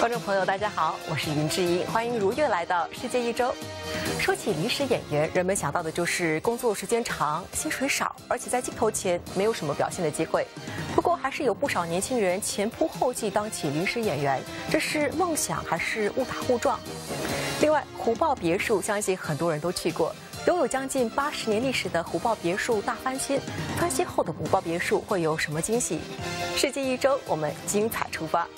观众朋友，大家好，我是林志英，欢迎如约来到世界一周。说起临时演员，人们想到的就是工作时间长、薪水少，而且在镜头前没有什么表现的机会。不过，还是有不少年轻人前仆后继当起临时演员，这是梦想还是误打误撞？另外，虎豹别墅相信很多人都去过，拥有将近80年历史的虎豹别墅大翻新，翻新后的虎豹别墅会有什么惊喜？世界一周，我们精彩出发。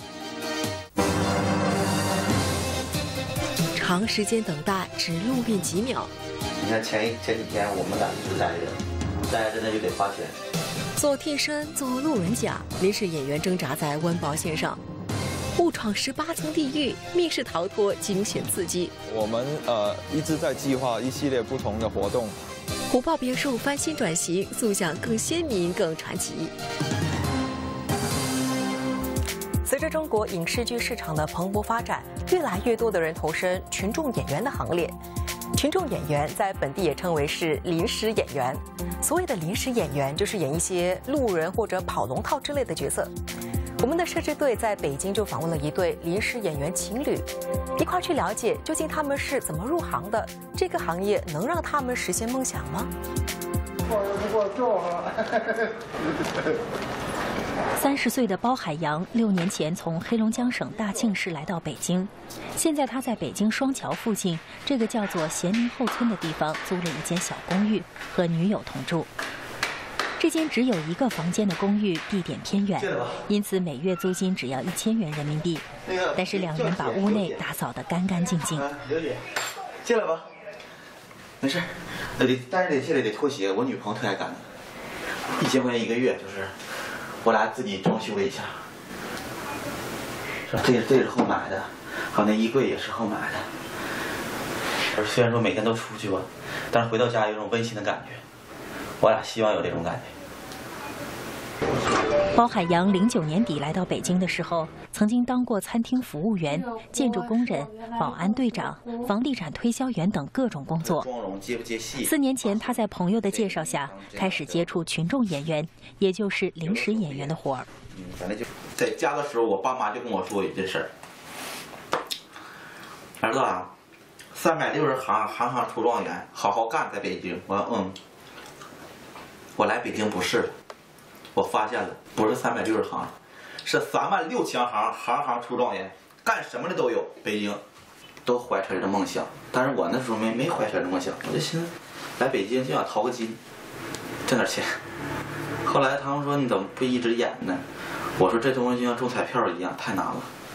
长时间等待，只路面几秒。 你看前几天我们俩一直待着，待着那就得花钱。 做替身，做路人甲，临时演员挣扎在温饱线上，误闯18层地狱，密室逃脱惊险刺激。 我们一直在计划一系列不同的活动。 虎豹别墅翻新转型，塑像更鲜明、更传奇。 随着中国影视剧市场的蓬勃发展，越来越多的人投身群众演员的行列。群众演员在本地也称为是临时演员。所谓的临时演员，就是演一些路人或者跑龙套之类的角色。我们的摄制队在北京就访问了一对临时演员情侣，一块去了解究竟他们是怎么入行的，这个行业能让他们实现梦想吗 ？30岁的包海洋6年前从黑龙江省大庆市来到北京，现在他在北京双桥附近这个叫做咸宁后村的地方租了一间小公寓，和女友同住。这间只有1个房间的公寓地点偏远，因此每月租金只要1000元人民币。但是2人把屋内打扫得干干净净。 刘姐，进来吧，没事。但是现在得脱鞋，我女朋友特爱干的，1000块钱1个月，就是。 我俩自己装修了一下，这是后买的，还有那衣柜也是后买的。虽然说每天都出去吧，但是回到家有种温馨的感觉。我俩希望有这种感觉。 包海洋09年底来到北京的时候，曾经当过餐厅服务员、建筑工人、保安队长、房地产推销员等各种工作。4年前，他在朋友的介绍下，开始接触群众演员，也就是临时演员的活儿。 反正就在家的时候，我爸妈就跟我说一件事儿：儿子啊，360行，行行出状元，好好干，在北京。我说我来北京不是了。 我发现了，不是360行，是36000行，行行出状元，干什么的都有。北京都怀揣着梦想，但是我那时候没怀揣着梦想，我就寻思来北京就想淘个金，挣点钱。后来他们说你怎么不一直演呢？我说这东西就像中彩票一样，太难了。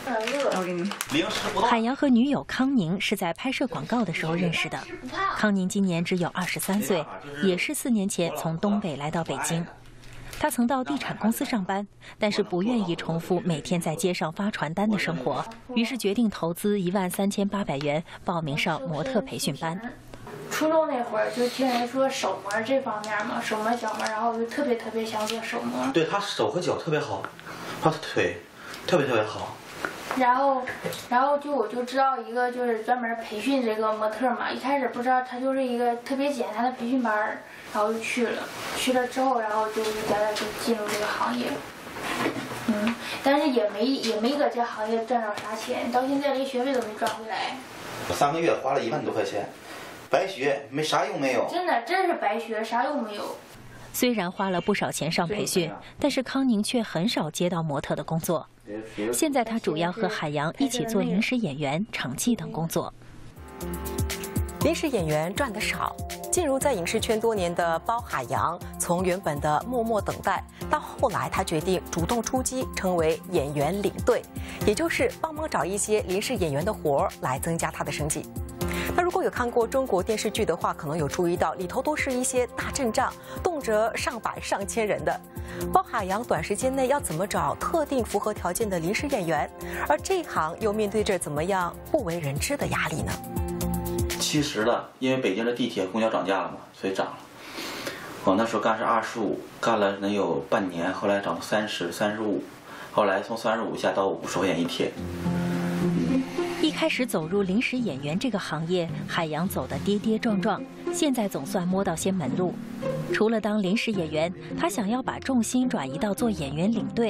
海洋和女友康宁是在拍摄广告的时候认识的。康宁今年只有23岁，也是4年前从东北来到北京。 他曾到地产公司上班，但是不愿意重复每天在街上发传单的生活，于是决定投资13800元报名上模特培训班。 初中那会儿就听人说手模这方面嘛，手模脚模，然后我就特别想做手模。 对他手和脚特别好，他的腿特别好。 然后我就知道一个就是专门培训这个模特嘛，一开始不知道他就是一个特别简单的培训班。 然后就去了之后，然后就一点点就进入这个行业，但是也没搁这行业赚着啥钱，到现在连学费都没赚回来。 我3个月花了1万多块钱，白学，没啥用没有。 真是白学，啥用没有。 虽然花了不少钱上培训，但是康宁却很少接到模特的工作。现在他主要和海洋一起做临时演员、场记等工作。 临时演员赚得少。 进入在影视圈多年的包海洋，从原本的默默等待，到后来他决定主动出击，成为演员领队，也就是帮忙找一些临时演员的活儿来增加他的生计。那如果有看过中国电视剧的话，可能有注意到里头都是一些大阵仗，动辄上百上千人的。包海洋短时间内要怎么找特定符合条件的临时演员？而这一行又面对着怎么样不为人知的压力呢？ 70了，因为北京的地铁、公交涨价了嘛，所以涨了。我那时候干是25，干了能有半年，后来涨到30、35，后来从35下到50块钱一天。 一开始走入临时演员这个行业，海洋走得跌跌撞撞，现在总算摸到些门路。除了当临时演员，他想要把重心转移到做演员领队，给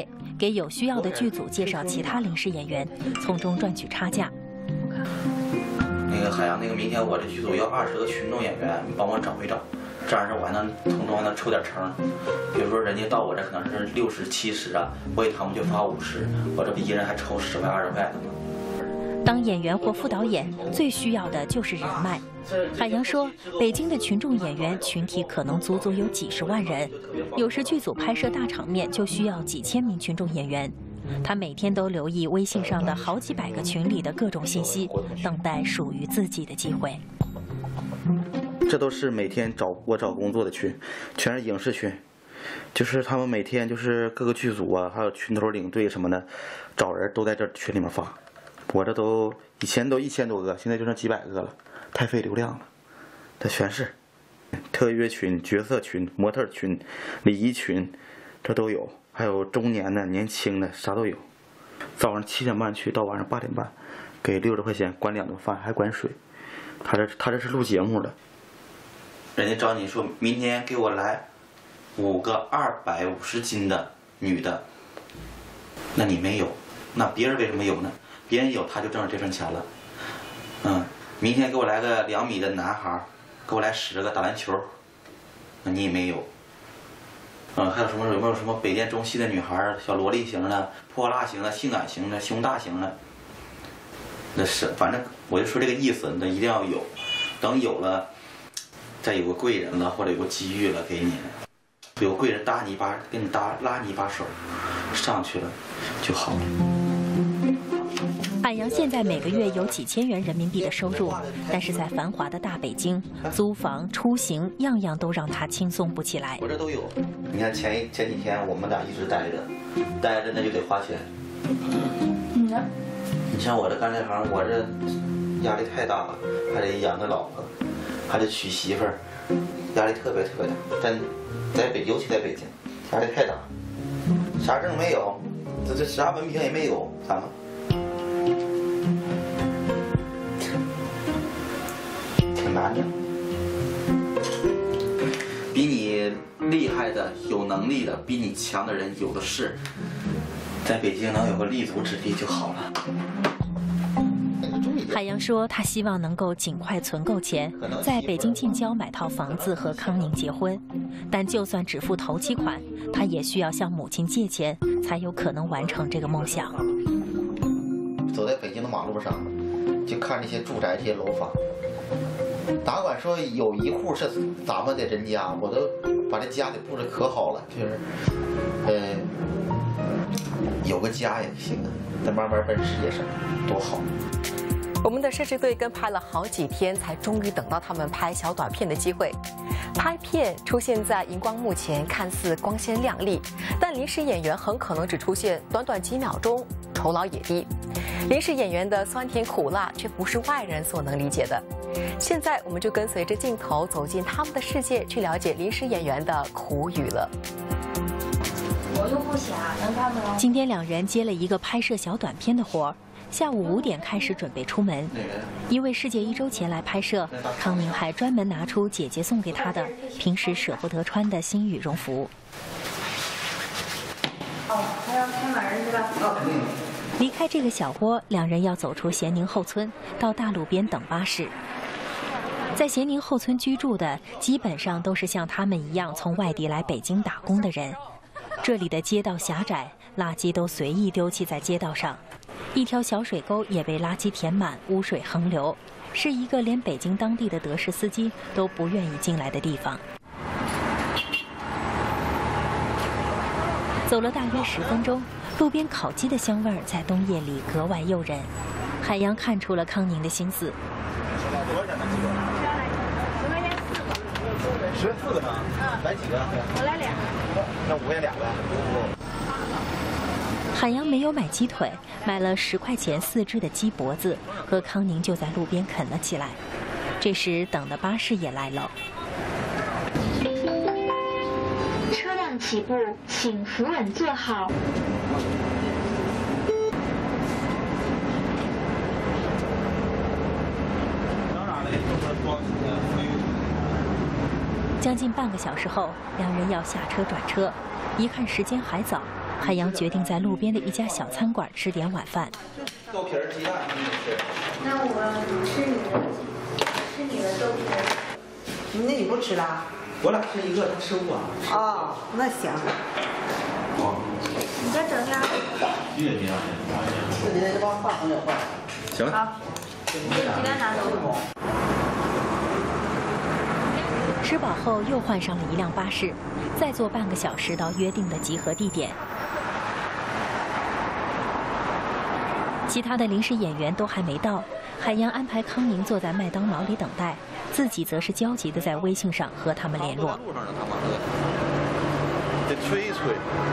给有需要的剧组介绍其他临时演员，从中赚取差价。 那个海洋，那个明天我这剧组要20个群众演员，你帮我找一找，这样式我还能从中还能抽点成。比如说人家到我这可能是60、70啊，我给他们就发50，我这不一人还抽10块、20块的吗？ 当演员或副导演最需要的就是人脉。海洋说，北京的群众演员群体可能足足有几十万人，有时剧组拍摄大场面就需要几千名群众演员。他每天都留意微信上的好几百个群里的各种信息，等待属于自己的机会。 这都是每天我找工作的群，全是影视群，就是他们每天就是各个剧组啊，还有群头领队什么的，找人都在这群里面发。我这都以前都1000多个，现在就剩几百个了，太费流量了。这全是特约群、角色群、模特群、礼仪群，这都有，还有中年的、年轻的，啥都有。早上7点半去，到晚上8点半，给60块钱，管2顿饭，还管水。他这是录节目的。人家找你说明天给我来5个250斤的女的，那你没有，那别人为什么有呢？别人有他就挣着这份钱了。明天给我来个2米的男孩，给我来10个打篮球，那你也没有。还有有没有什么北电中戏的女孩，小萝莉型的、泼辣型的、性感型的、胸大型的？那是反正我就说这个意思，那一定要有，等有了，再有个贵人了或者有个机遇了给你，有贵人搭你一把，给你拉你一把手，上去了就好了。 海洋现在每个月有几千元人民币的收入，但是在繁华的大北京，租房、出行样样都让他轻松不起来。 我这都有，你看前几天我们俩一直待着那就得花钱。 你呢？ 你像我这干这行，我这压力太大了，还得养个老婆，还得娶媳妇儿，压力特别大。但尤其在北京，压力太大，啥证没有，这啥文凭也没有，咱们。难的，比你厉害的、有能力的、比你强的人有的是，在北京能有个立足之地就好了。 海洋说，他希望能够尽快存够钱，在北京近郊买套房子和康宁结婚。但就算只付头期款，他也需要向母亲借钱，才有可能完成这个梦想。 走在北京的马路上，就看这些住宅、这些楼房。哪管说有一户是咱们的人家，我都把这家里布置可好了，就是有个家也行啊，再慢慢奔事业上，多好。 我们的摄制队跟拍了好几天，才终于等到他们拍小短片的机会。拍片出现在荧光幕前，看似光鲜亮丽，但临时演员很可能只出现短几秒钟，酬劳也低。临时演员的酸甜苦辣却不是外人所能理解的。现在我们就跟随着镜头走进他们的世界，去了解临时演员的苦与乐。 我又不瞎，能看吗？ 今天2人接了一个拍摄小短片的活儿，下午5点开始准备出门。因为世界1周前来拍摄，康宁还专门拿出姐姐送给他的平时舍不得穿的新羽绒服。 还要开门是吧？ 离开这个小窝，2人要走出咸宁后村，到大路边等巴士。在咸宁后村居住的，基本上都是像他们一样从外地来北京打工的人。这里的街道狭窄，垃圾都随意丢弃在街道上，一条小水沟也被垃圾填满，污水横流，是一个连北京当地的德士司机都不愿意进来的地方。走了大约10分钟，路边烤鸡的香味儿在冬夜里格外诱人。海洋看出了康宁的心思。 14个呢？来几个？ 我来2个。 那5块钱2个。 海洋没有买鸡腿，买了10块钱4只的鸡脖子，和康宁就在路边啃了起来。这时，等的巴士也来了。 车辆起步，请扶稳坐好。将近半个小时后，2人要下车转车。一看时间还早， 海洋决定在路边的一家小餐馆吃点晚饭。 豆皮儿鸡蛋你吃？ 那我吃你的豆皮儿。 那你不吃了？ 我俩吃一个，他吃我。 哦，那行。 你再整点。 月饼。 自己这帮饭还得换。 行。 好，这个鸡蛋拿走。 吃饱后又换上了一辆巴士，再坐半个小时到约定的集合地点。其他的临时演员都还没到，海洋安排康宁坐在麦当劳里等待，自己则是焦急地在微信上和他们联络。 得吹一吹。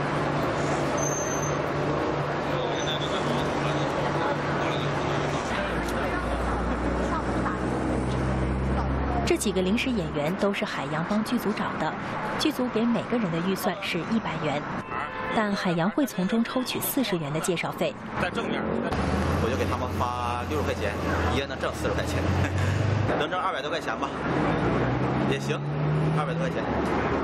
这几个临时演员都是海洋帮剧组找的，剧组给每个人的预算是100元，但海洋会从中抽取40元的介绍费。 在正面，我就给他们发60块钱，一人能挣40块钱，能挣200多块钱吧，也行，200多块钱。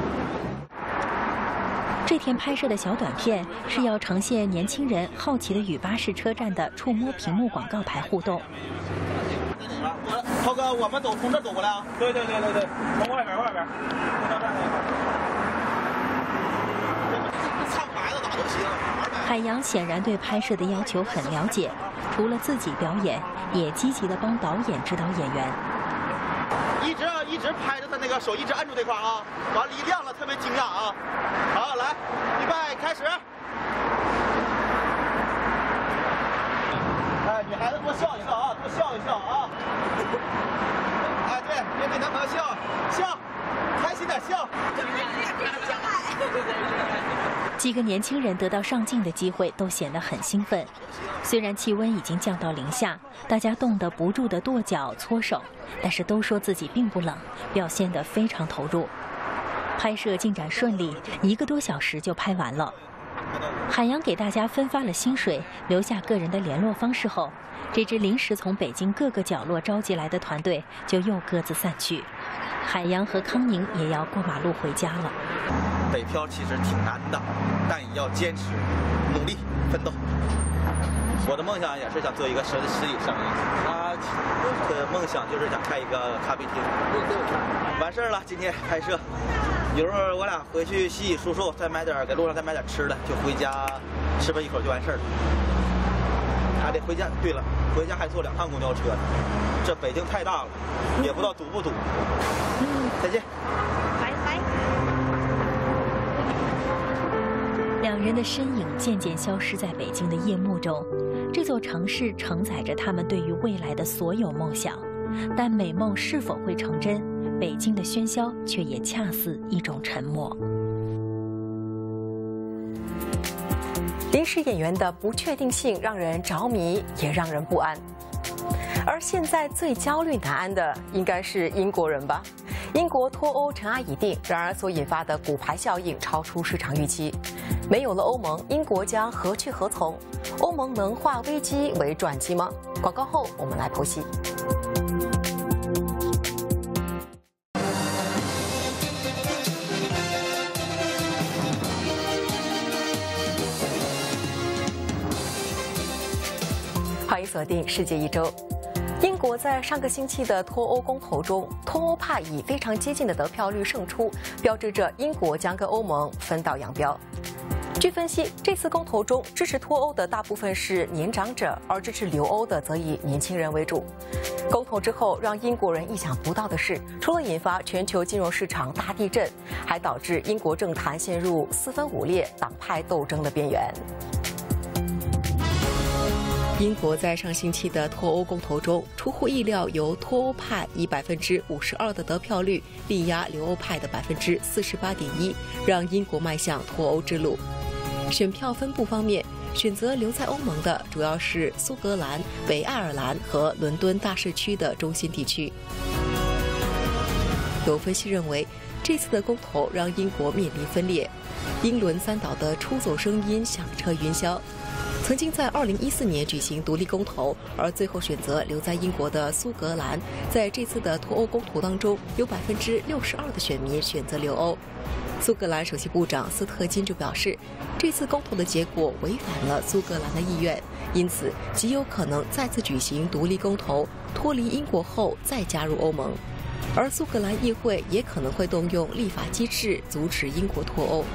这天拍摄的小短片是要呈现年轻人好奇地与巴士车站的触摸屏幕广告牌互动。 涛哥，我们从这走过来啊？对，从外边。唱白了咋都行。 海洋显然对拍摄的要求很了解，除了自己表演，也积极地帮导演指导演员。 一直拍着他那个手，一直按住这块啊，完了一亮了，特别惊讶啊。好，来，预备，开始。哎，女孩子多笑一笑啊，多笑一笑啊。哎，对，别给男朋友笑，开心点笑。 几个年轻人得到上镜的机会，都显得很兴奋。虽然气温已经降到0下，大家冻得不住地跺脚搓手，但是都说自己并不冷，表现得非常投入。拍摄进展顺利，1个多小时就拍完了。海洋给大家分发了薪水，留下个人的联络方式后，这支临时从北京各个角落召集来的团队就又各自散去。海洋和康宁也要过马路回家了。 北漂其实挺难的，但也要坚持、努力、奋斗。我的梦想也是想做一个实体生意，他的梦想就是想开一个咖啡厅。完事儿了，今天拍摄，一会儿我俩回去洗洗漱漱，再买点给路上再买点吃的，就回家吃吧一口就完事儿了。还得回家，对了，回家还坐2趟公交车呢。这北京太大了，也不知道堵不堵。再见。 拜拜。 2人的身影渐渐消失在北京的夜幕中。这座城市承载着他们对于未来的所有梦想，但美梦是否会成真，北京的喧嚣却也恰似一种沉默。 临时演员的不确定性让人着迷，也让人不安。而现在最焦虑难安的应该是英国人吧？英国脱欧尘埃已定，然而所引发的骨牌效应超出市场预期。没有了欧盟，英国将何去何从？欧盟能化危机为转机吗？广告后我们来剖析。欢迎锁定世界一周。英国在上个星期的脱欧公投中，脱欧派以非常接近的得票率胜出，标志着英国将跟欧盟分道扬镳。据分析，这次公投中支持脱欧的大部分是年长者，而支持留欧的则以年轻人为主。公投之后，让英国人意想不到的是，除了引发全球金融市场大地震，还导致英国政坛陷入4分5裂、党派斗争的边缘。英国在上星期的脱欧公投中，出乎意料由脱欧派以52%的得票率力压留欧派的48.1%，让英国迈向脱欧之路。选票分布方面，选择留在欧盟的主要是苏格兰、北爱尔兰和伦敦大市区的中心地区。有分析认为，这次的公投让英国面临分裂，英伦3岛的出走声音响彻云霄。 曾经在2014年举行独立公投，而最后选择留在英国的苏格兰，在这次的脱欧公投当中，有62%的选民选择留欧。苏格兰首席部长斯特金就表示，这次公投的结果违反了苏格兰的意愿，因此极有可能再次举行独立公投，脱离英国后再加入欧盟。而苏格兰议会也可能会动用立法机制阻止英国脱欧。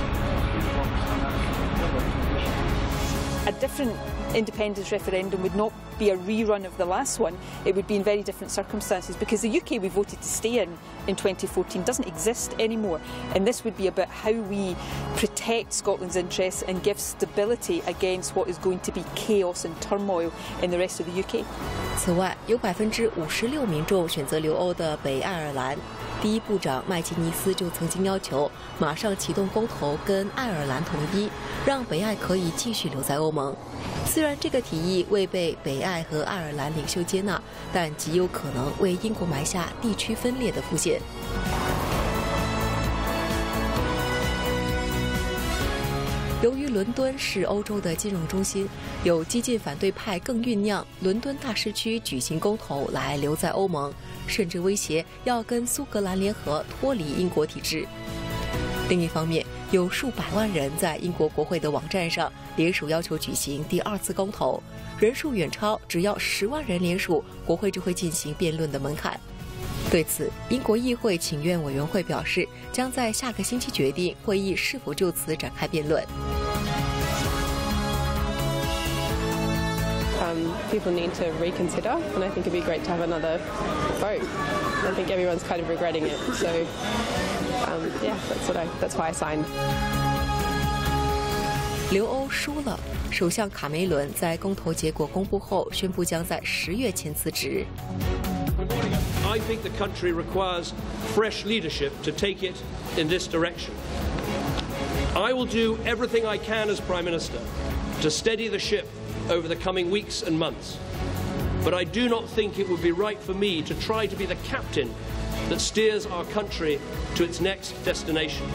A different independence referendum would not be a rerun of the last one. It would be in very different circumstances because the UK we voted to stay in 2014 doesn't exist anymore, and this would be about how we protect Scotland's interests and give stability against what is going to be chaos and turmoil in the rest of the UK. 此外，有56%民众选择留欧的北爱尔兰，第一部长麦基尼斯就曾经要求马上启动公投跟爱尔兰统一，让北爱可以继续留在欧盟。虽然这个提议未被北爱和爱尔兰领袖接纳，但极有可能为英国埋下地区分裂的伏线。由于伦敦是欧洲的金融中心，有激进反对派更酝酿伦敦大市区举行公投来留在欧盟，甚至威胁要跟苏格兰联合脱离英国体制。另一方面，有数百万人在英国国会的网站上联署要求举行第2次公投，人数远超只要10万人联署，国会就会进行辩论的门槛。对此，英国议会请愿委员会表示，将在下个星期决定会议是否就此展开辩论。 People need to reconsider, and I think it'd be great to have another vote. I think everyone's kind of regretting it, so yeah, that's why I signed. 留欧输了，首相卡梅伦在公投结果公布后宣布将在10月前辞职。 I think the country requires fresh leadership to take it in this direction. I will do everything I can as Prime Minister to steady the ship over the coming weeks and months. But I do not think it would be right for me to try to be the captain that steers our country to its next destination.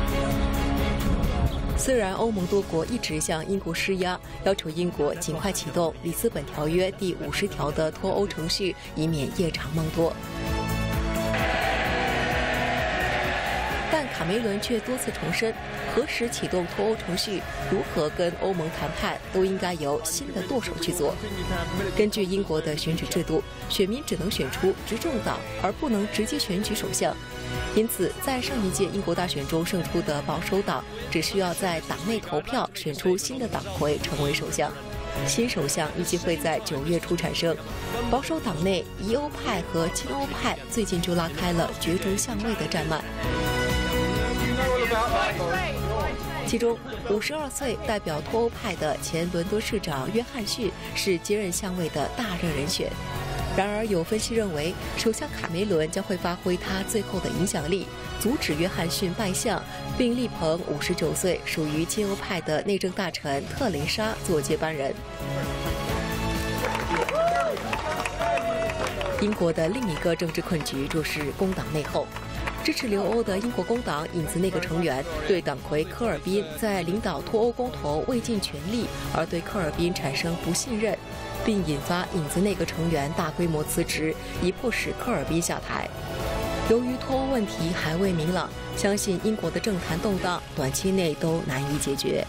虽然欧盟多国一直向英国施压，要求英国尽快启动《里斯本条约》第50条的脱欧程序，以免夜长梦多。但卡梅伦却多次重申，何时启动脱欧程序，如何跟欧盟谈判，都应该由新的舵手去做。根据英国的选举制度，选民只能选出执政党，而不能直接选举首相。因此，在上一届英国大选中胜出的保守党，只需要在党内投票选出新的党魁成为首相。新首相预计会在9月初产生。保守党内疑欧派和亲欧派最近就拉开了角逐相位的战幔。其中，52岁代表脱欧派的前伦敦市长约翰逊是接任相位的大热人选。然而，有分析认为，首相卡梅伦将会发挥他最后的影响力，阻止约翰逊拜相，并力捧59岁属于亲欧派的内政大臣特蕾莎做接班人。英国的另一个政治困局就是工党内讧。支持留欧的英国工党影子内阁成员对党魁科尔宾在领导脱欧公投未尽全力，而对科尔宾产生不信任，并引发影子内阁成员大规模辞职，以迫使科尔宾下台。由于脱欧问题还未明朗，相信英国的政坛动荡短期内都难以解决。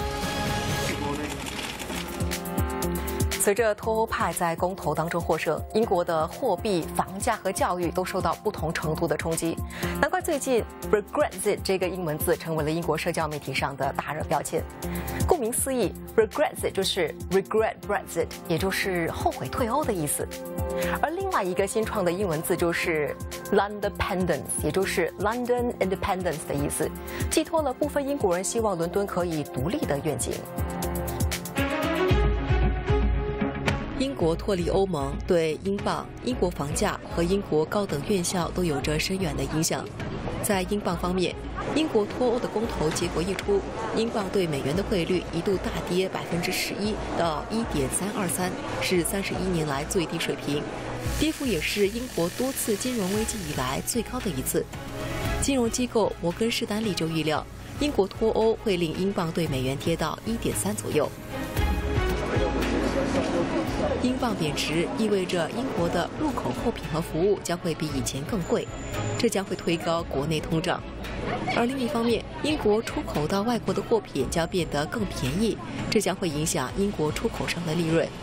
随着脱欧派在公投当中获胜，英国的货币、房价和教育都受到不同程度的冲击。难怪最近 Brexit 这个英文字成为了英国社交媒体上的大热标签。顾名思义 ，Brexit 就是 regret Brexit， 也就是后悔退欧的意思。而另外一个新创的英文字就是 Londonpendence， 也就是 London Independence 的意思，寄托了部分英国人希望伦敦可以独立的愿景。英国脱离欧盟对英镑、英国房价和英国高等院校都有着深远的影响。在英镑方面，英国脱欧的公投结果一出，英镑对美元的汇率一度大跌11%到1.323，是31年来最低水平，跌幅也是英国多次金融危机以来最高的一次。金融机构摩根士丹利就预料，英国脱欧会令英镑对美元跌到1.3左右。 英镑贬值意味着英国的入口货品和服务将会比以前更贵，这将会推高国内通胀。而另一方面，英国出口到外国的货品将变得更便宜，这将会影响英国出口商的利润。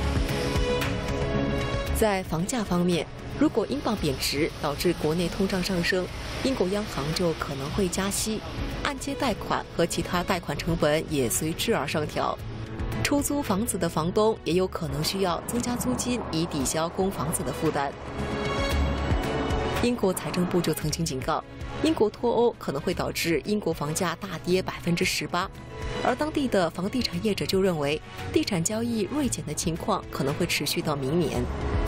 在房价方面，如果英镑贬值导致国内通胀上升，英国央行就可能会加息，按揭贷款和其他贷款成本也随之而上调。出租房子的房东也有可能需要增加租金以抵消供房子的负担。英国财政部就曾经警告，英国脱欧可能会导致英国房价大跌18%，而当地的房地产业者就认为，地产交易锐减的情况可能会持续到明年。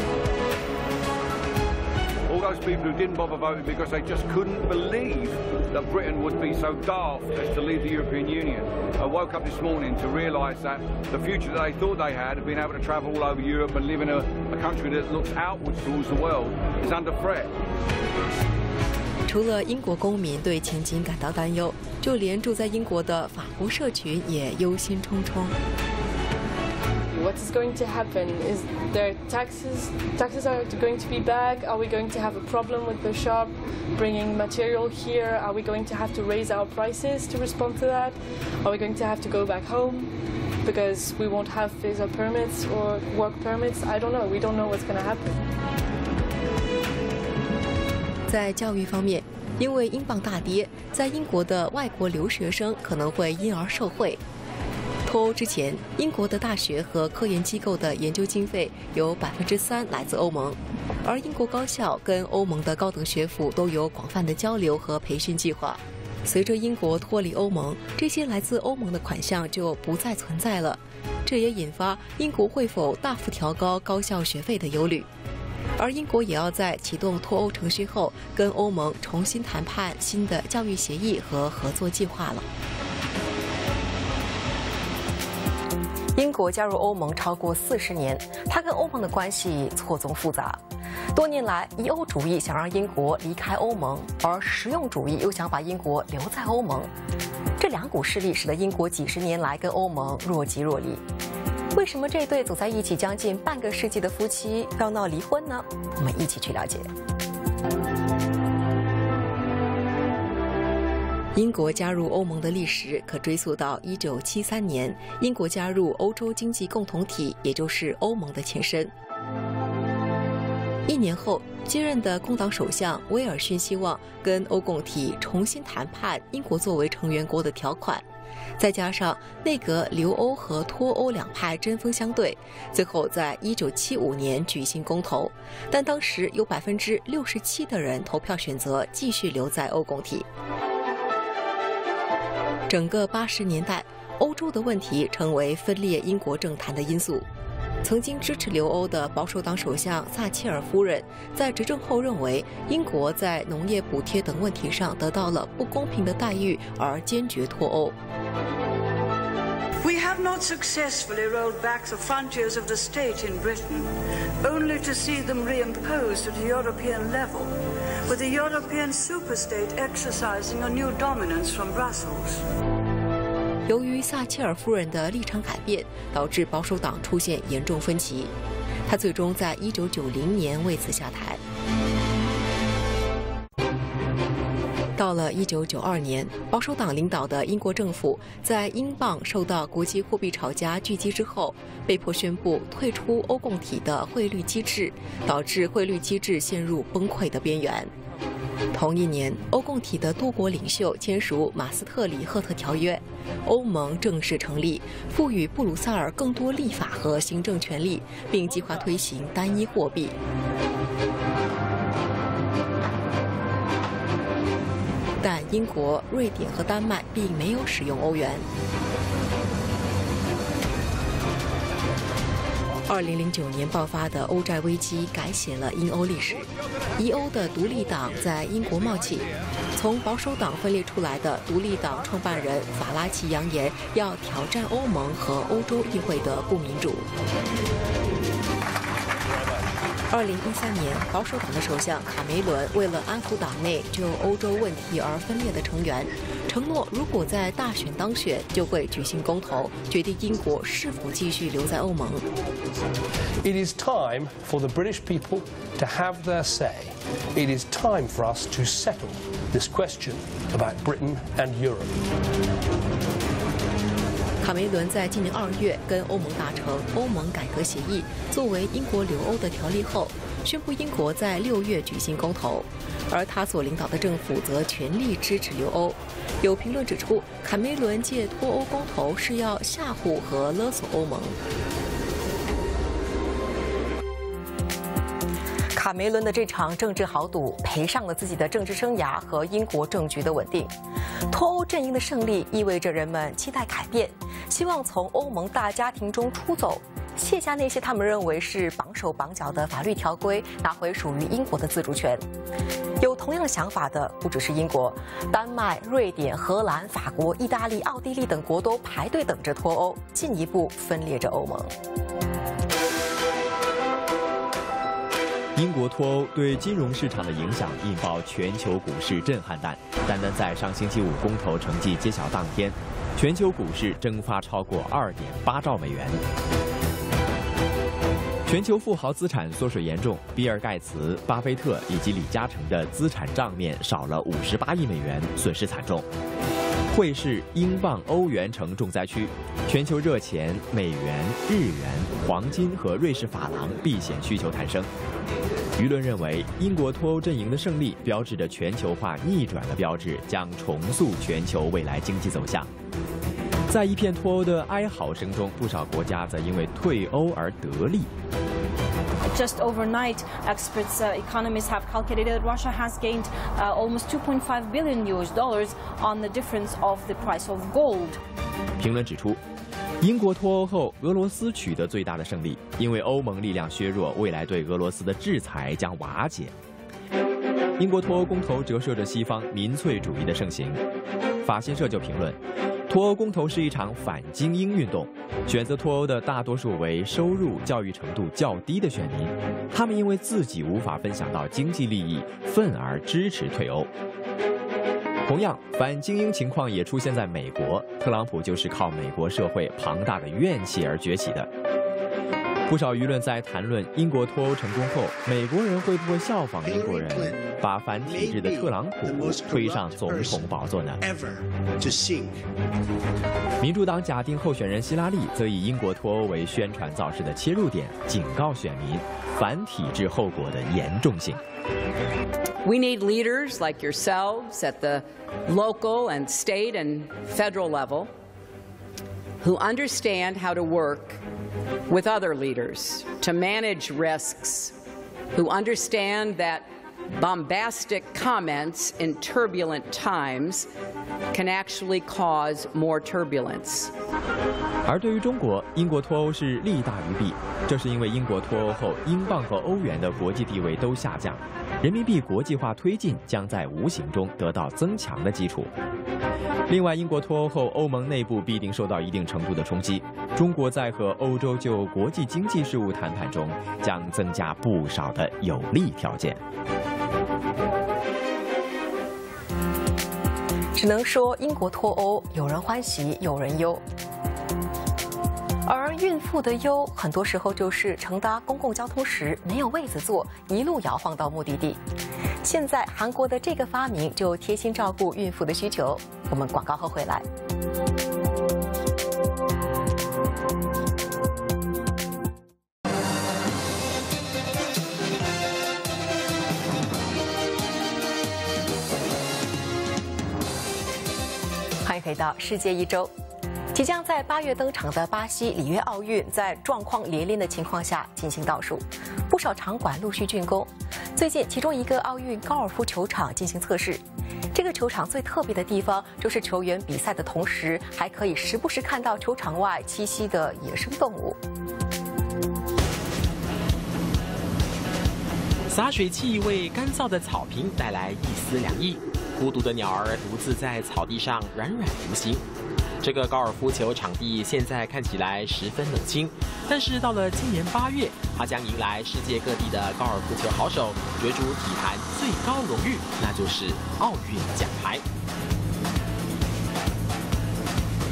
All those people who didn't bother voting because they just couldn't believe that Britain would be so daft as to leave the European Union. I woke up this morning to realise that the future that they thought they had of being able to travel all over Europe and live in a country that looks outwards towards the world is under threat. 除了英国公民对前景感到担忧，就连住在英国的法国社群也忧心忡忡。 What is going to happen? Is there taxes? Taxes are going to be back? Are we going to have a problem with the shop bringing material here? Are we going to have to raise our prices to respond to that? Are we going to have to go back home because we won't have visa permits or work permits? I don't know. We don't know what's going to happen. 在教育方面，因为英镑大跌，在英国的外国留学生可能会因而受惠。脱欧之前，英国的大学和科研机构的研究经费有3%来自欧盟，而英国高校跟欧盟的高等学府都有广泛的交流和培训计划。随着英国脱离欧盟，这些来自欧盟的款项就不再存在了，这也引发英国会否大幅调高高校学费的忧虑。而英国也要在启动脱欧程序后，跟欧盟重新谈判新的教育协议和合作计划了。英国加入欧盟超过40年，它跟欧盟的关系错综复杂。多年来，疑欧主义想让英国离开欧盟，而实用主义又想把英国留在欧盟。这两股势力使得英国几十年来跟欧盟若即若离。为什么这对走在一起将近半个世纪的夫妻要闹离婚呢？我们一起去了解。英国加入欧盟的历史可追溯到1973年，英国加入欧洲经济共同体，也就是欧盟的前身。1年后，接任的工党首相威尔逊希望跟欧共体重新谈判英国作为成员国的条款，再加上内阁留欧和脱欧两派针锋相对，最后在1975年举行公投，但当时有67%的人投票选择继续留在欧共体。整个80年代，欧洲的问题成为分裂英国政坛的因素。曾经支持留欧的保守党首相撒切尔夫人在执政后认为，英国在农业补贴等问题上得到了不公平的待遇，而坚决脱欧。 We have not successfully rolled back the frontiers of the state in Britain, only to see them reimposed at a European level, with the European superstate exercising a new dominance from Brussels. 由于撒切尔夫人的立场改变，导致保守党出现严重分歧，她最终在1990年为此下台。到了1992年，保守党领导的英国政府在英镑受到国际货币炒家狙击之后，被迫宣布退出欧共体的汇率机制，导致汇率机制陷入崩溃的边缘。同一年，欧共体的多国领袖签署马斯特里赫特条约，欧盟正式成立，赋予布鲁塞尔更多立法和行政权力，并计划推行单一货币。但英国、瑞典和丹麦并没有使用欧元。2009年爆发的欧债危机改写了英欧历史。疑欧的独立党在英国冒起，从保守党分裂出来的独立党创办人法拉奇扬言要挑战欧盟和欧洲议会的不民主。2013年，保守党的首相卡梅伦为了安抚党内就欧洲问题而分裂的成员， 承诺如果在大选当选，就会举行公投，决定英国是否继续留在欧盟。 It is time for the British people to have their say. It is time for us to settle this question about Britain and Europe. 卡梅伦在今年2月跟欧盟达成欧盟改革协议，作为英国留欧的条例后，宣布英国在6月举行公投，而他所领导的政府则全力支持留欧。有评论指出，卡梅伦借脱欧公投是要吓唬和勒索欧盟。卡梅伦的这场政治豪赌赔上了自己的政治生涯和英国政局的稳定。脱欧阵营的胜利意味着人们期待改变，希望从欧盟大家庭中出走，卸下那些他们认为是绑手绑脚的法律条规，拿回属于英国的自主权。有同样想法的不只是英国，丹麦、瑞典、荷兰、法国、意大利、奥地利等国都排队等着脱欧，进一步分裂着欧盟。 英国脱欧对金融市场的影响引爆全球股市震撼弹。单单在上星期五公投成绩揭晓当天，全球股市蒸发超过2.8兆美元。全球富豪资产缩水严重，比尔·盖茨、巴菲特以及李嘉诚的资产账面少了58亿美元，损失惨重。汇市英镑、欧元成重灾区，全球热钱、美元、日元、黄金和瑞士法郎避险需求抬升。舆论认为，英国脱欧阵营的胜利标志着全球化逆转的标志，将重塑全球未来经济走向。在一片脱欧的哀嚎声中，不少国家则因为退欧而得利。 Just overnight, experts, economists have calculated that Russia has gained almost $2.5 billion on the difference of the price of gold. 评论指出，英国脱欧后，俄罗斯取得最大的胜利，因为欧盟力量削弱，未来对俄罗斯的制裁将瓦解。英国脱欧公投折射着西方民粹主义的盛行。法新社就评论，脱欧公投是一场反精英运动，选择脱欧的大多数为收入、教育程度较低的选民，他们因为自己无法分享到经济利益，愤而支持退欧。同样，反精英情况也出现在美国，特朗普就是靠美国社会庞大的怨气而崛起的。不少舆论在谈论英国脱欧成功后，美国人会不会效仿英国人，把反体制的特朗普推上总统宝座呢？民主党假定候选人希拉里则以英国脱欧为宣传造势的切入点，警告选民反体制后果的严重性。 We need leaders like yourselves at the local and state and federal level who understand how to work with other leaders to manage risks, who understand that bombastic comments in turbulent times can actually cause more turbulence. 而对于中国，英国脱欧是利大于弊，这是因为英国脱欧后，英镑和欧元的国际地位都下降，人民币国际化推进将在无形中得到增强的基础。另外，英国脱欧后，欧盟内部必定受到一定程度的冲击。中国在和欧洲就国际经济事务谈判中，将增加不少的有利条件。 只能说，英国脱欧有人欢喜，有人忧。而孕妇的忧，很多时候就是乘搭公共交通时没有位子坐，一路摇晃到目的地。现在韩国的这个发明就贴心照顾孕妇的需求。我们广告后回来。欢迎回到世界一周。即将在8月登场的巴西里约奥运，在状况连连的情况下进行倒数，不少场馆陆续竣工。最近，其中一个奥运高尔夫球场进行测试。这个球场最特别的地方，就是球员比赛的同时，还可以时不时看到球场外栖息的野生动物。 洒水器为干燥的草坪带来一丝凉意，孤独的鸟儿独自在草地上软软独行。这个高尔夫球场地现在看起来十分冷清，但是到了今年8月，它将迎来世界各地的高尔夫球好手角逐体坛最高荣誉，那就是奥运奖牌。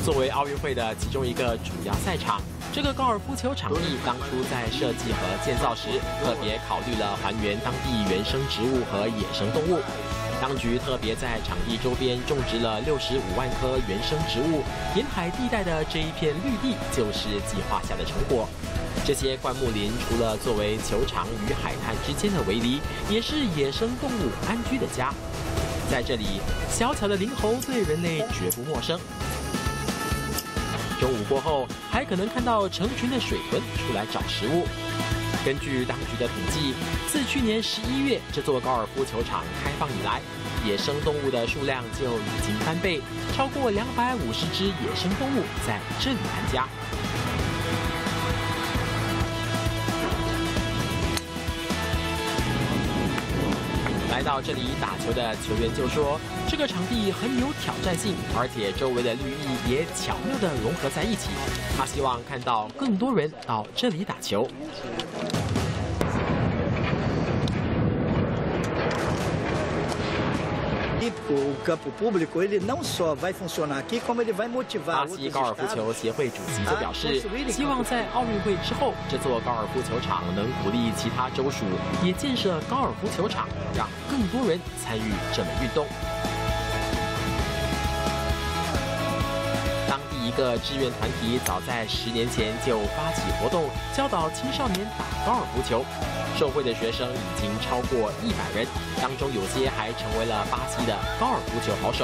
作为奥运会的其中一个主要赛场，这个高尔夫球场地当初在设计和建造时，特别考虑了还原当地原生植物和野生动物。当局特别在场地周边种植了65万棵原生植物，沿海地带的这一片绿地就是计划下的成果。这些灌木林除了作为球场与海滩之间的围篱，也是野生动物安居的家。在这里，小巧的灵猴对人类绝不陌生。中午过后，还可能看到成群的水豚出来找食物。根据当局的统计，自去年11月这座高尔夫球场开放以来，野生动物的数量就已经翻倍，超过250只野生动物在这里安家。来到这里打球的球员就说，这个场地很有挑战性，而且周围的绿意也巧妙地融合在一起。他希望看到更多人到这里打球。巴西高尔夫球协会主席就表示，希望在奥运会之后，这座高尔夫球场能鼓励其他州属也建设高尔夫球场，让更多人参与这门运动。当地一个志愿团体早在10年前就发起活动，教导青少年打高尔夫球。受惠的学生已经超过100人，当中有些还成为了巴西的高尔夫球好手。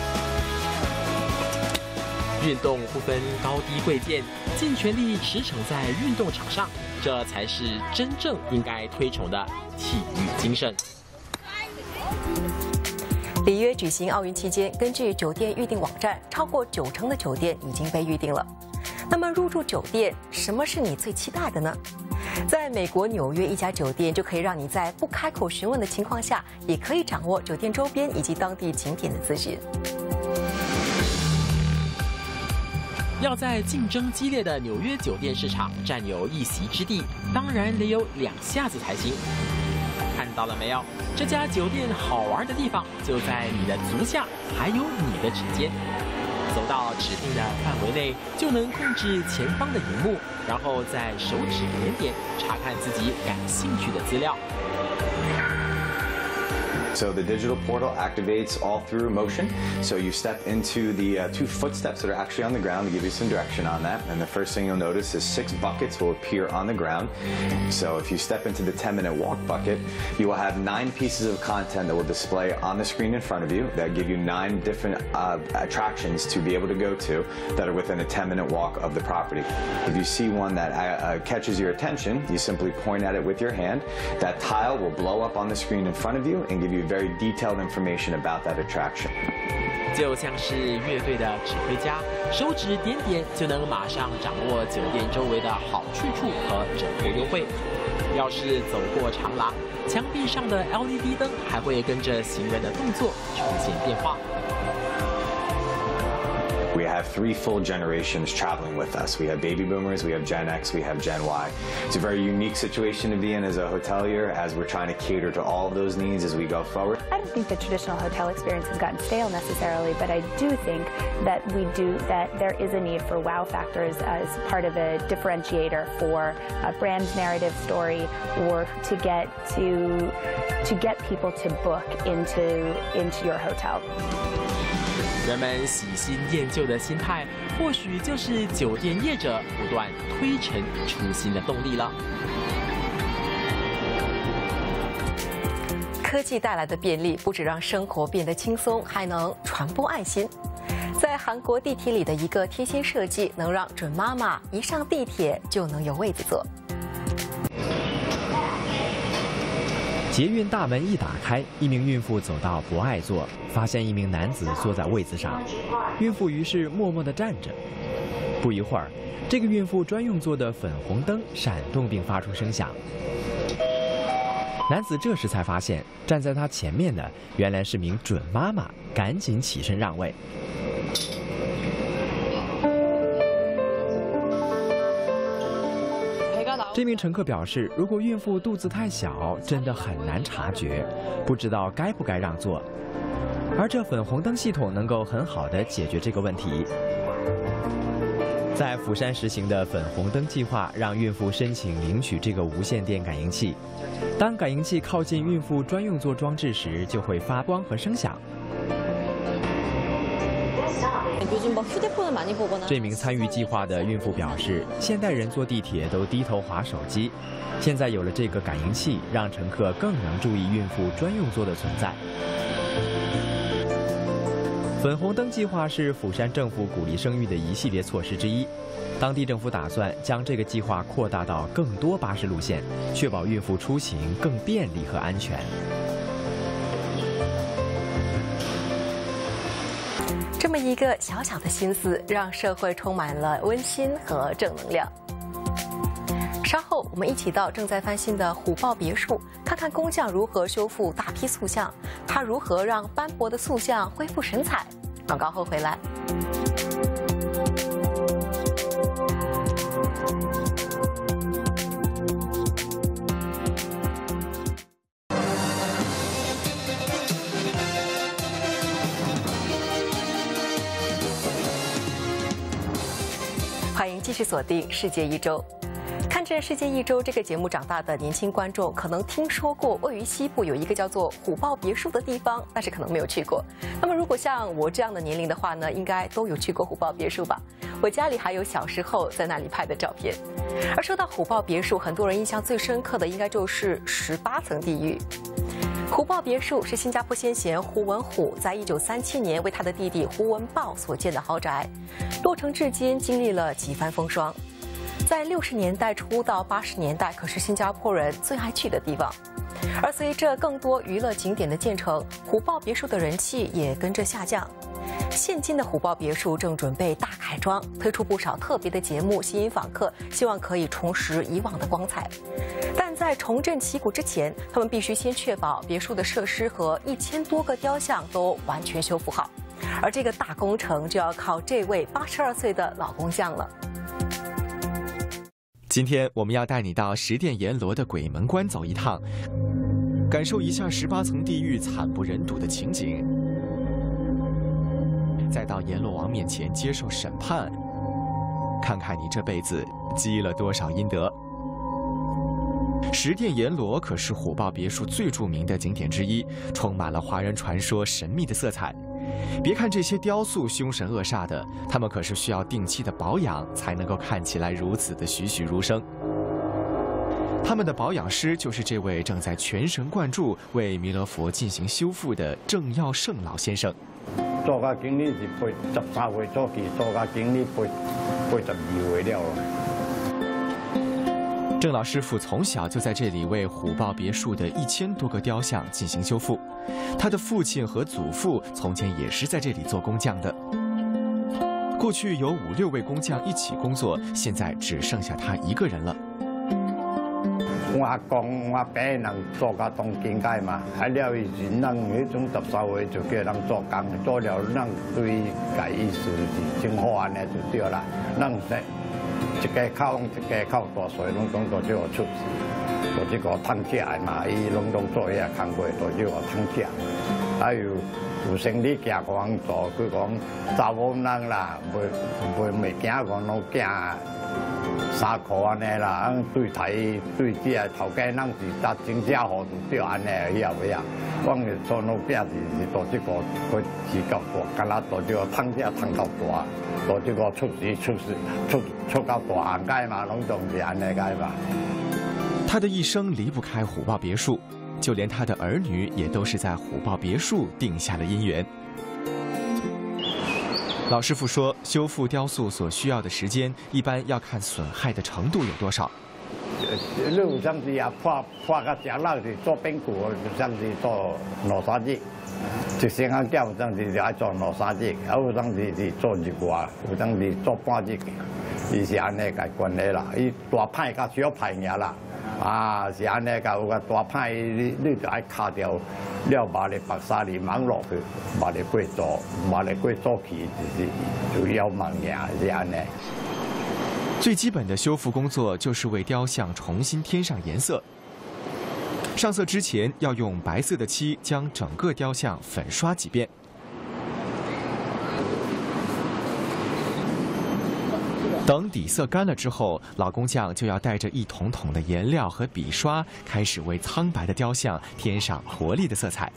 运动不分高低贵贱，尽全力驰骋在运动场上，这才是真正应该推崇的体育精神。 里约举行奥运期间，根据酒店预订网站，超过90%的酒店已经被预订了。那么入住酒店，什么是你最期待的呢？在美国纽约一家酒店就可以让你在不开口询问的情况下，也可以掌握酒店周边以及当地景点的资讯。 要在竞争激烈的纽约酒店市场占有一席之地，当然得有2下子才行。看到了没有？这家酒店好玩的地方就在你的足下，还有你的指尖。走到指定的范围内，就能控制前方的荧幕，然后在手指点点查看自己感兴趣的资料。 So the digital portal activates all through motion. So you step into the 2 footsteps that are actually on the ground to give you some direction on that. And the first thing you'll notice is 6 buckets will appear on the ground. So if you step into the 10-minute walk bucket, you will have 9 pieces of content that will display on the screen in front of you that give you 9 different attractions to be able to go to that are within a 10-minute walk of the property. If you see one that catches your attention, you simply point at it with your hand. That tile will blow up on the screen in front of you and give you very detailed information about that attraction. 就像是乐队的指挥家，手指点点就能马上掌握酒店周围的好去处和折扣优惠。要是走过长廊，墙壁上的 LED 灯还会跟着行人的动作出现变化。 We have 3 full generations traveling with us. We have baby boomers, we have Gen X, we have Gen Y. It's a very unique situation to be in as a hotelier, as we're trying to cater to all of those needs as we go forward. I don't think the traditional hotel experience has gotten stale necessarily, but I do think that there is a need for wow factors as part of a differentiator for a brand narrative story, or to get people to book into your hotel. 人们喜新厌旧的心态，或许就是酒店业者不断推陈出新的动力了。 科技带来的便利，不止让生活变得轻松，还能传播爱心。在韩国地铁里的一个贴心设计，能让准妈妈一上地铁就能有位子坐。 捷运大门一打开，一名孕妇走到博爱座，发现一名男子坐在位子上，孕妇于是默默地站着。不一会儿，这个孕妇专用座的粉红灯闪动并发出声响。男子这时才发现，站在他前面的原来是名准妈妈，赶紧起身让位。这名乘客表示，如果孕妇肚子太小，真的很难察觉，不知道该不该让座。而这粉红灯系统能够很好地解决这个问题。 在釜山实行的粉红灯计划，让孕妇申请领取这个无线电感应器。当感应器靠近孕妇专用座装置时，就会发光和声响。这名参与计划的孕妇表示，现代人坐地铁都低头滑手机，现在有了这个感应器，让乘客更能注意孕妇专用座的存在。粉红灯计划是釜山政府鼓励生育的一系列措施之一。当地政府打算将这个计划扩大到更多巴士路线，确保孕妇出行更便利和安全。 这么一个小小的心思，让社会充满了温馨和正能量。稍后我们一起到正在翻新的虎豹别墅，看看工匠如何修复大批塑像，他如何让斑驳的塑像恢复神采。广告后回来。欢迎继续锁定《世界一周》。看着《世界一周》这个节目长大的年轻观众，可能听说过位于西部有一个叫做虎豹别墅的地方，但是可能没有去过。那么如果像我这样的年龄的话呢，应该都有去过虎豹别墅吧？我家里还有小时候在那里拍的照片。而说到虎豹别墅，很多人印象最深刻的应该就是18层地狱。虎豹别墅是新加坡先贤胡文虎在1937年为他的弟弟胡文豹所建的豪宅，落成至今经历了几番风霜。在60年代初到80年代，可是新加坡人最爱去的地方。而随着更多娱乐景点的建成，虎豹别墅的人气也跟着下降。现今的虎豹别墅正准备大改装，推出不少特别的节目吸引访客，希望可以重拾以往的光彩。但在重振旗鼓之前，他们必须先确保别墅的设施和1000多个雕像都完全修复好。而这个大工程就要靠这位82岁的老工匠了。 今天我们要带你到十殿阎罗的鬼门关走一趟，感受一下18层地狱惨不忍睹的情景，再到阎罗王面前接受审判，看看你这辈子积了多少阴德。十殿阎罗可是虎豹别墅最著名的景点之一，充满了华人传说神秘的色彩。别看这些雕塑凶神恶煞的，他们可是需要定期的保养，才能够看起来如此的栩栩如生。他们的保养师就是这位正在全神贯注为弥勒佛进行修复的郑耀胜老先生。 做个经理是83岁做起，做个经理82岁了。 郑老师傅从小就在这里为虎豹别墅的1000多个雕像进行修复，他的父亲和祖父从前也是在这里做工匠的。过去有5、6位工匠一起工作，现在只剩下他一个人了。 我阿公、我爸人做甲当境界嘛，还了以前人迄种13岁就叫人做工，做了人对家意思是真好安尼就对啦，人说。一家口一家口大细，拢讲到这个出事，到这个趁食的嘛，伊拢做遐工课，到这个趁食。还有生理行个人做，佢讲查某人啦，袂物件讲拢惊3块安尼啦，对台对这个头家人是搭真正好就对安尼晓袂晓？我们做老饼是到这个佢时较大，干那到这个趁食趁到大。到这个出到大行街嘛，拢总是安尼解嘛。 他的一生离不开虎豹别墅，就连他的儿女也都是在虎豹别墅定下了姻缘。老师傅说，修复雕塑所需要的时间，一般要看损害的程度有多少。 你有阵时啊破个石头是做变故，有阵时做2、3日。一生啊，叫有阵时就爱做2、3日，啊有阵时是做1外，有阵时做半日。伊是安尼个关系啦，伊大歹甲小歹尔啦，啊是安尼个，有个大歹你就爱卡掉了麻哩白沙哩网落去，麻哩过做起，就要忙呀，是安尼。 最基本的修复工作就是为雕像重新添上颜色。上色之前要用白色的漆将整个雕像粉刷几遍。 等底色干了之后，老工匠就要带着一桶桶的颜料和笔刷，开始为苍白的雕像添上活力的色彩。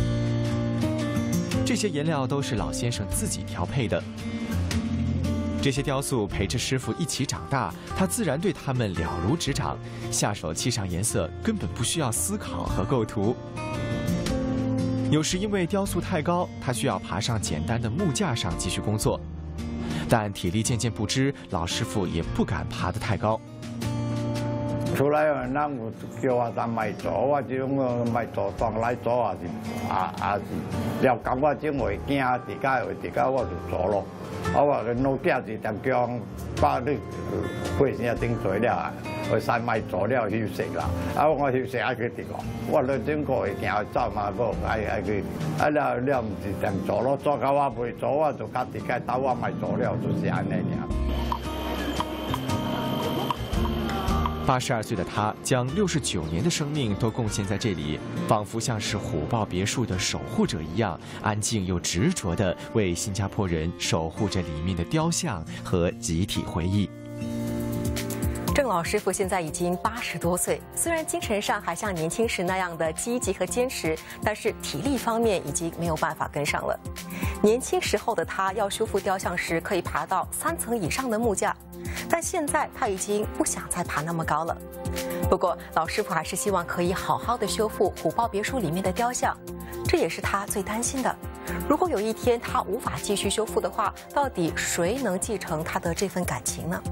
这些颜料都是老先生自己调配的。这些雕塑陪着师傅一起长大，他自然对他们了如指掌，下手漆上颜色根本不需要思考和构图。有时因为雕塑太高，他需要爬上简单的木架上继续工作。但体力渐渐不支，老师傅也不敢爬得太高。 出来人有叫我咱卖做，我这种卖做当来做也是了解我种会惊，伫家我就做咯。我老囝是常叫把你8声顶做了，去晒卖做了休息啦。我休息爱去伫个，我来整个会行走嘛，无爱去，了唔是常做咯，做到我袂做，我就家己家斗我卖做了，就是安尼尔。 82岁的他将69年的生命都贡献在这里，仿佛像是虎豹别墅的守护者一样，安静又执着地为新加坡人守护着里面的雕像和集体回忆。 郑老师傅现在已经80多岁，虽然精神上还像年轻时那样的积极和坚持，但是体力方面已经没有办法跟上了。年轻时候的他要修复雕像时，可以爬到3层以上的木架，但现在他已经不想再爬那么高了。不过老师傅还是希望可以好好的修复虎豹别墅里面的雕像，这也是他最担心的。如果有一天他无法继续修复的话，到底谁能继承他的这份感情呢？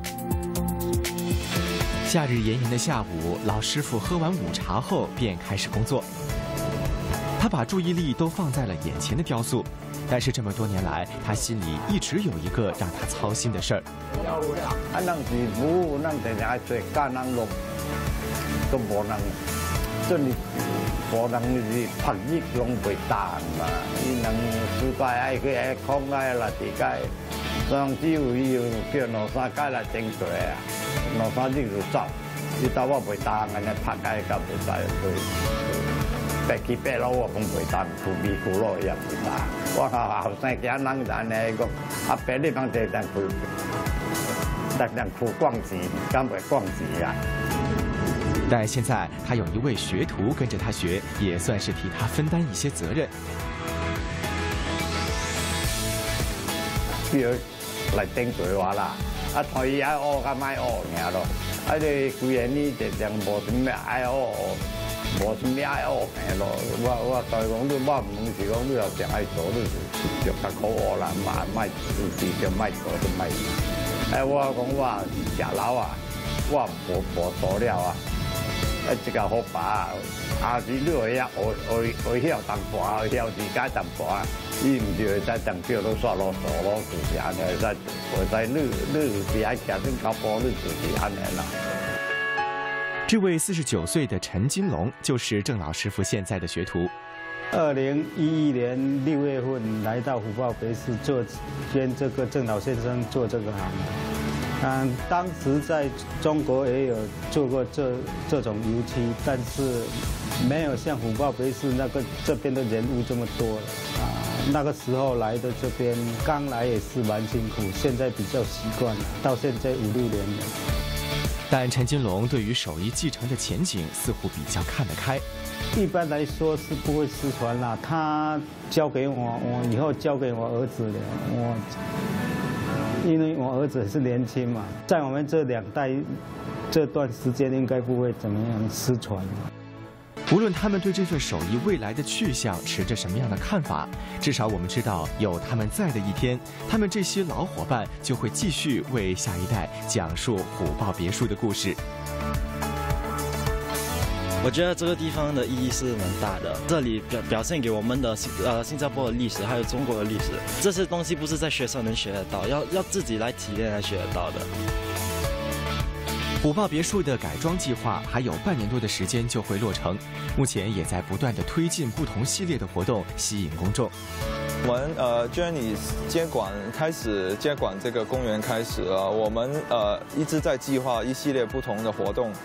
夏日炎炎的下午，老师傅喝完午茶后便开始工作。他把注意力都放在了眼前的雕塑，但是这么多年来，他心里一直有一个让他操心的事儿。 人是武，人常常做教人录，都无人，这里无人是拍日拢袂当嘛。伊人世界爱去爱空爱啦，地界，上只有伊叫2-3届来整做啊，2-3日就走。伊到我袂当，安尼拍界甲袂使对。白起白老我讲袂当，苦味苦老也袂当。我后生囝人就安尼讲，阿伯你讲这当苦逛钱，敢袂逛钱啊？ 但现在他有一位学徒跟着他学，也算是替他分担一些责任。 比如来顶做我啦，看伊爱学甲卖学尔咯，你规个年就像无什么爱学。无什么爱学的咯，我再讲你，我唔是讲你又常爱做，你就较苦学啦，卖就是就卖做就卖。我讲我食老啊，我无做了啊，这个好把是你会晓淡薄，会晓自家淡薄，伊唔就会使当叫你煞啰嗦咯，就是安尼，会使你是爱徛顶脚步，你就是安尼啦。 这位49岁的陈金龙就是郑老师傅现在的学徒。 2011年6月份来到虎豹别墅跟这个郑老先生做这个行。当时在中国也有做过这种油漆，但是没有像虎豹别墅这边的人物这么多了那个时候来的这边刚来也是蛮辛苦，现在比较习惯了，到现在5-6年了。 但陈金龙对于手艺继承的前景似乎比较看得开。 一般来说是不会失传啦，他交给我，我以后交给我儿子了。因为我儿子也是年轻嘛，在我们这2代这段时间应该不会怎么样失传。 无论他们对这份手艺未来的去向持着什么样的看法，至少我们知道，有他们在的一天，他们这些老伙伴就会继续为下一代讲述虎豹别墅的故事。 我觉得这个地方的意义是蛮大的，这里表现给我们的新加坡的历史，还有中国的历史，这些东西不是在学校能学得到，要自己来体验才学得到的。 虎豹别墅的改装计划还有半年多的时间就会落成，目前也在不断的推进不同系列的活动，吸引公众。 我们Journey 开始接管这个公园开始我们一直在计划一系列不同的活动，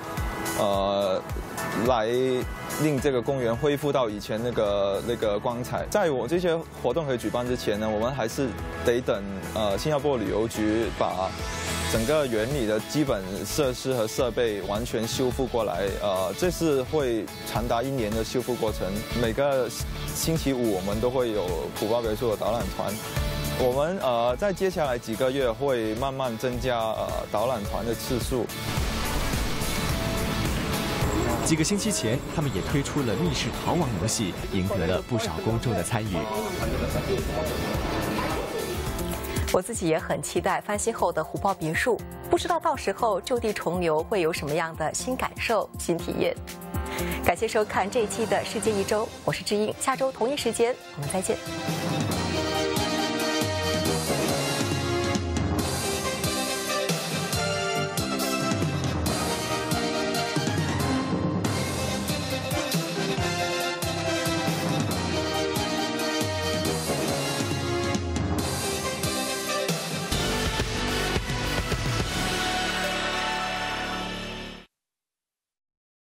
来令这个公园恢复到以前那个光彩。在我这些活动可以举办之前呢，我们还是得等新加坡旅游局把整个园里的基本设施和设备完全修复过来。这是会长达1年的修复过程。每个星期五我们都会有虎豹别墅的导览团。我们在接下来几个月会慢慢增加导览团的次数。 几个星期前，他们也推出了密室逃亡游戏，赢得了不少公众的参与。 我自己也很期待翻新后的虎豹别墅，不知道到时候就地重游会有什么样的新感受、新体验。感谢收看这一期的世界一周，我是知音，下周同一时间我们再见。